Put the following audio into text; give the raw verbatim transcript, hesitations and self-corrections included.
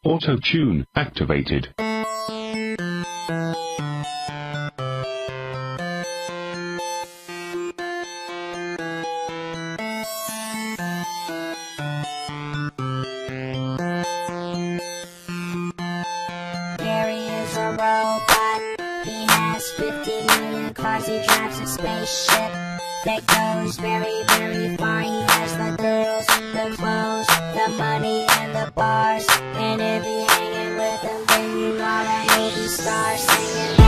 Auto-tune activated. Gary is a robot. He has fifty million cars. He drives a spaceship that goes very, very far. He has the girls, the clothes, the money, and the bars. And if you hanging with him, then you are a movie star singing.